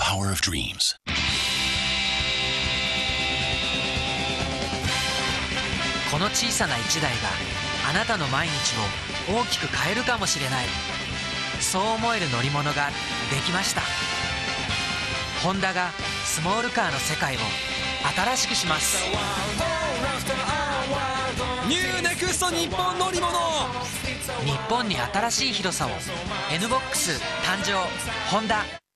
power of dreams. この小さな一台があなたの毎日を大きく変えるかもしれない。そう思える乗り物ができました。ホンダがスモールカーの世界を新しくします。 ニューネクスト日本乗り物。 日本に新しい広さを。 NBOX 誕生。ホンダ。